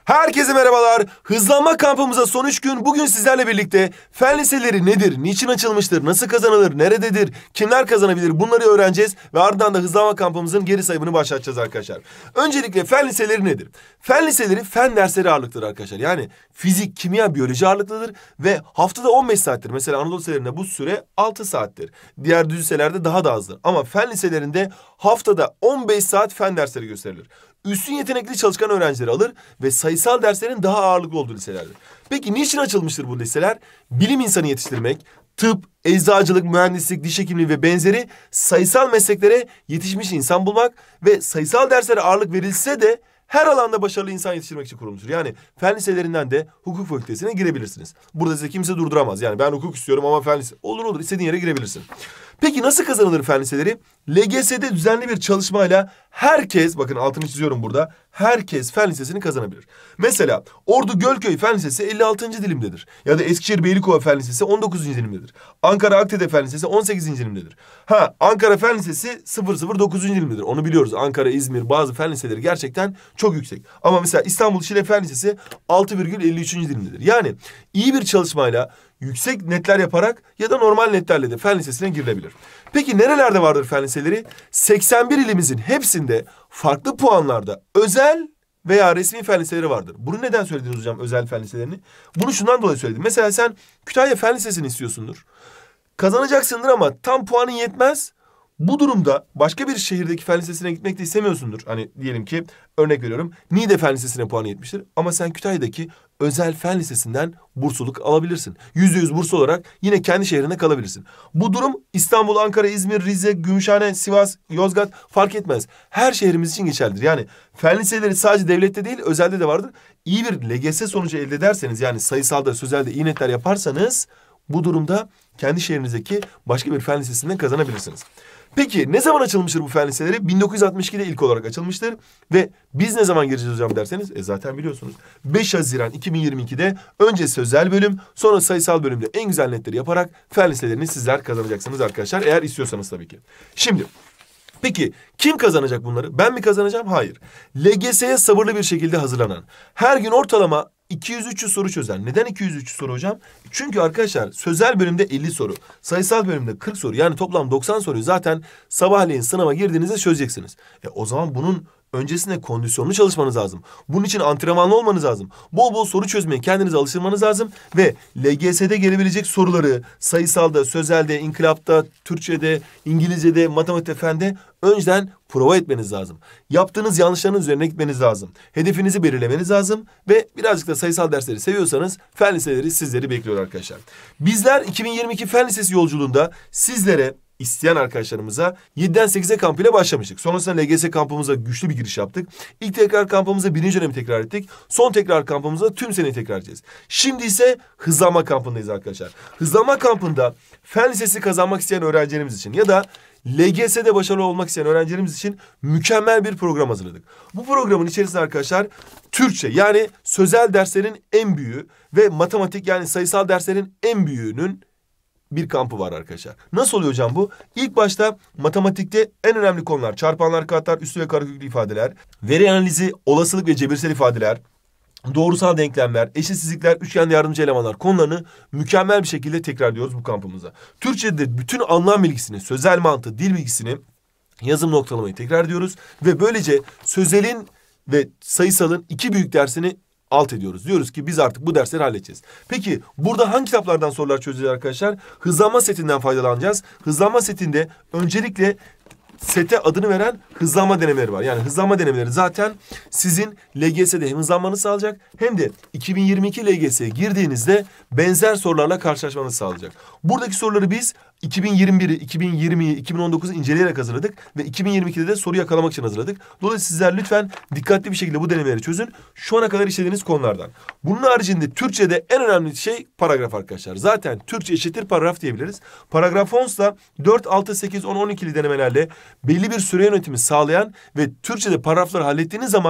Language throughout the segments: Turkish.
Herkese merhabalar. Hızlanma kampımıza son 3 gün. Bugün sizlerle birlikte fen liseleri nedir, niçin açılmıştır, nasıl kazanılır, nerededir, kimler kazanabilir bunları öğreneceğiz. Ve ardından da hızlanma kampımızın geri sayımını başlatacağız arkadaşlar. Öncelikle fen liseleri nedir? Fen liseleri fen dersleri ağırlıklıdır arkadaşlar. Yani fizik, kimya, biyoloji ağırlıklıdır ve haftada 15 saattir. Mesela Anadolu liselerinde bu süre 6 saattir. Diğer düz liselerde daha da azdır. Ama fen liselerinde haftada 15 saat fen dersleri gösterilir. Üstün yetenekli çalışkan öğrencileri alır ve sayısal derslerin daha ağırlıklı olduğu liselerdir. Peki niçin açılmıştır bu liseler? Bilim insanı yetiştirmek, tıp, eczacılık, mühendislik, diş hekimliği ve benzeri sayısal mesleklere yetişmiş insan bulmak ve sayısal derslere ağırlık verilse de her alanda başarılı insan yetiştirmek için kurulmuştur. Yani fen liselerinden de hukuk fakültesine girebilirsiniz. Burada size kimse durduramaz. Yani ben hukuk istiyorum ama fen lisesi... Olur istediğin yere girebilirsin. Peki nasıl kazanılır fen liseleri? LGS'de düzenli bir çalışmayla herkes, bakın altını çiziyorum burada, herkes fen lisesini kazanabilir. Mesela Ordu Gölköy Fen Lisesi 56. dilimdedir. Ya da Eskişehir Beylikova Fen Lisesi 19. dilimdedir. Ankara Akdede Fen Lisesi 18. dilimdedir. Ankara Fen Lisesi 009. dilimdedir. Onu biliyoruz. Ankara, İzmir bazı fen liseleri gerçekten çok yüksek. Ama mesela İstanbul Şile Fen Lisesi 6,53. dilimdedir. Yani iyi bir çalışmayla yüksek netler yaparak ya da normal netlerle de fen lisesine girilebilir. Peki nerelerde vardır fen liseleri? 81 ilimizin hepsinde farklı puanlarda özel veya resmi fen liseleri vardır. Bunu neden söylediniz hocam, özel fen liselerini? Bunu şundan dolayı söyledim. Mesela sen Kütahya Fen Lisesi'ni istiyorsundur. Kazanacaksındır ama tam puanın yetmez. Bu durumda başka bir şehirdeki fen lisesine gitmek de istemiyorsundur. Hani diyelim ki örnek veriyorum, Niğde Fen Lisesi'ne puanı yetmiştir. Ama sen Kütahya'daki özel fen lisesinden bursluluk alabilirsin. %100 burs olarak yine kendi şehrinde kalabilirsin. Bu durum İstanbul, Ankara, İzmir, Rize, Gümüşhane, Sivas, Yozgat fark etmez. Her şehrimiz için geçerlidir. Yani fen liseleri sadece devlette değil özelde de vardır. İyi bir LGS sonucu elde ederseniz, yani sayısalda, sözelde iyi netler yaparsanız bu durumda kendi şehrinizdeki başka bir fen lisesinden kazanabilirsiniz. Peki ne zaman açılmıştır bu fen liseleri? 1962'de ilk olarak açılmıştır. Ve biz ne zaman gireceğiz hocam derseniz? Zaten biliyorsunuz. 5 Haziran 2022'de önce sözel bölüm, sonra sayısal bölümde en güzel netleri yaparak fen liselerini sizler kazanacaksınız arkadaşlar. Eğer istiyorsanız tabii ki. Şimdi peki kim kazanacak bunları? Ben mi kazanacağım? Hayır. LGS'ye sabırlı bir şekilde hazırlanan, her gün ortalama 200-300 soru çözer. Neden 200-300 soru hocam? Çünkü arkadaşlar sözel bölümde 50 soru, sayısal bölümde 40 soru, yani toplam 90 soruyu zaten sabahleyin sınava girdiğinizde çözeceksiniz. O zaman bunun öncesinde kondisyonlu çalışmanız lazım. Bunun için antrenmanlı olmanız lazım. Bol bol soru çözmeye kendinizi alıştırmanız lazım. Ve LGS'de gelebilecek soruları sayısalda, sözelde, inkılapta, Türkçe'de, İngilizce'de, matematikte, fende önceden prova etmeniz lazım. Yaptığınız yanlışların üzerine gitmeniz lazım. Hedefinizi belirlemeniz lazım. Ve birazcık da sayısal dersleri seviyorsanız fen liseleri sizleri bekliyor arkadaşlar. Bizler 2022 Fen Lisesi yolculuğunda sizlere, İsteyen arkadaşlarımıza 7'den 8'e kamp ile başlamıştık. Sonrasında LGS kampımıza güçlü bir giriş yaptık. İlk tekrar kampımızda 1. dönemi tekrar ettik. Son tekrar kampımızda tüm seneyi tekrar edeceğiz. Şimdi ise hızlanma kampındayız arkadaşlar. Hızlanma kampında fen lisesi kazanmak isteyen öğrencilerimiz için ya da LGS'de başarılı olmak isteyen öğrencilerimiz için mükemmel bir program hazırladık. Bu programın içerisinde arkadaşlar Türkçe, yani sözel derslerin en büyüğü ve matematik, yani sayısal derslerin en büyüğünün bir kampı var arkadaşlar. Nasıl oluyor hocam bu? İlk başta matematikte en önemli konular: çarpanlar, katlar, üstü ve kareköklü ifadeler, veri analizi, olasılık ve cebirsel ifadeler, doğrusal denklemler, eşitsizlikler, üçgen yardımcı elemanlar konularını mükemmel bir şekilde tekrarlıyoruz bu kampımızda. Türkçe'de bütün anlam bilgisini, sözel mantığı, dil bilgisini, yazım noktalamayı tekrar ediyoruz ve böylece sözelin ve sayısalın 2 büyük dersini alt ediyoruz. Diyoruz ki biz artık bu dersleri halledeceğiz. Peki burada hangi kitaplardan sorular çözeceğiz arkadaşlar? Hızlanma setinden faydalanacağız. Hızlanma setinde öncelikle sete adını veren hızlanma denemeleri var. Yani hızlanma denemeleri zaten sizin LGS'de hem hızlanmanızı sağlayacak hem de 2022 LGS'ye girdiğinizde benzer sorularla karşılaşmanızı sağlayacak. Buradaki soruları biz 2021'i, 2020'yi, 2019'u inceleyerek hazırladık ve 2022'de de soru yakalamak için hazırladık. Dolayısıyla sizler lütfen dikkatli bir şekilde bu denemeleri çözün. Şu ana kadar işlediğiniz konulardan. Bunun haricinde Türkçe'de en önemli şey paragraf arkadaşlar. Zaten Türkçe eşittir paragraf diyebiliriz. Paragraf 10 ise 4, 6, 8, 10, 12'li denemelerle belli bir süre yönetimi sağlayan ve Türkçe'de paragrafları hallettiğiniz zaman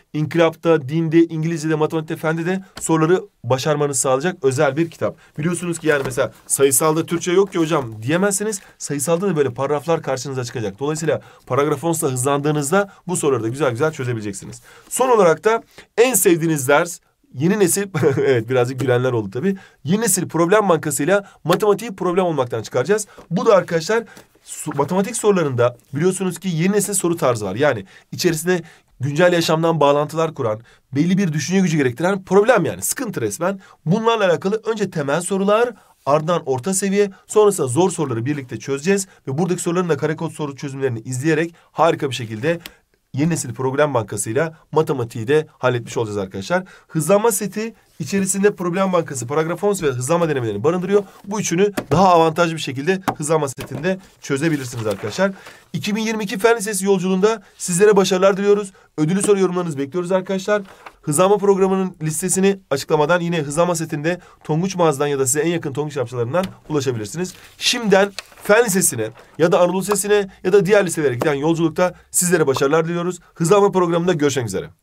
İnkılapta, dinde, İngilizce'de, matematikte, fende de soruları başarmanızı sağlayacak özel bir kitap. Biliyorsunuz ki yani mesela sayısalda Türkçe yok ki hocam diyemezsiniz. Sayısalda da böyle paragraflar karşınıza çıkacak. Dolayısıyla paragraf 10'sa hızlandığınızda bu soruları da güzel güzel çözebileceksiniz. Son olarak da en sevdiğiniz ders yeni nesil, evet birazcık gülenler oldu tabii. Yeni nesil problem bankasıyla matematiği problem olmaktan çıkaracağız. Bu da arkadaşlar matematik sorularında biliyorsunuz ki yeni nesil soru tarzı var. Yani içerisinde güncel yaşamdan bağlantılar kuran, belli bir düşünce gücü gerektiren problem yani sıkıntı resmen. Bunlarla alakalı önce temel sorular, ardından orta seviye, sonrasında zor soruları birlikte çözeceğiz. Ve buradaki soruların da karekod soru çözümlerini izleyerek harika bir şekilde yeni nesil program bankasıyla matematiği de halletmiş olacağız arkadaşlar. Hızlanma seti içerisinde problem bankası, paragraf 10 ve hızlanma denemelerini barındırıyor. Bu üçünü daha avantajlı bir şekilde hızlanma setinde çözebilirsiniz arkadaşlar. 2022 Fen Lisesi yolculuğunda sizlere başarılar diliyoruz. Ödülü soru yorumlarınızı bekliyoruz arkadaşlar. Hızlanma programının listesini açıklamadan yine hızlanma setinde Tonguç mağazadan ya da size en yakın Tonguç kitapçılarından ulaşabilirsiniz. Şimdiden Fen Lisesi'ne ya da Anadolu Lisesi'ne ya da diğer liselere giden yolculukta sizlere başarılar diliyoruz. Hızlanma programında görüşmek üzere.